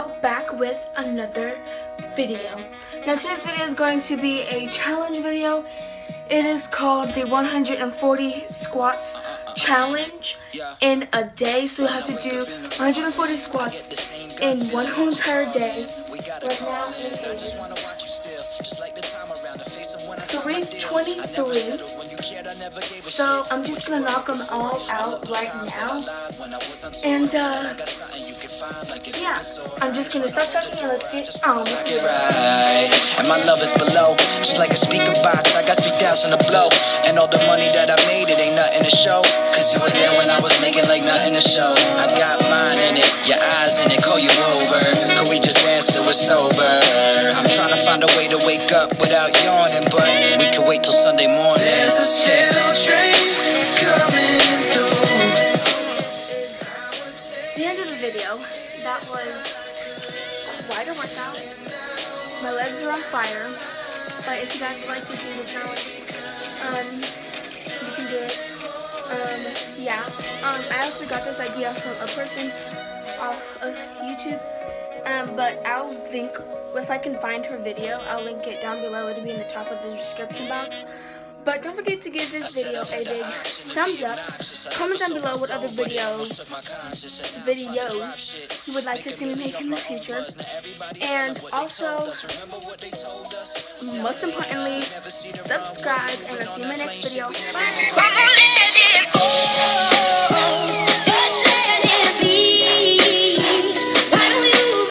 y'all back with another video. Now today's video is going to be a challenge video. It is called the 140 squats challenge in a day. So you have to do 140 squats in one whole entire day. Right now it is 3:23. So I'm just gonna knock them all out right now. And yeah, I'm just gonna stop talking and let's get on with it. And my love is below, just like a speaker box. I got 3,000 to blow, and all the money that I made, it ain't nothing to show. Cause you were there when I was making like nothing to show. I got mine in it, your eyes in it, call you over. Could we just dance till we're sober? I'm trying to find a way to wake up without yawning, but we could wait till Sunday morning. There's a still train coming through. The end of the video. That was quite a workout. My legs are on fire, but if you guys would like to do the challenge, you can do it. Yeah. I also got this idea from a person off of YouTube, but I'll link, if I can find her video, I'll link it down below. It'll be in the top of the description box. But don't forget to give this video a big thumbs up. Comment down below what other videos you would like to see me make in the future. And also, most importantly, subscribe, and I'll see you in my next video. Bye!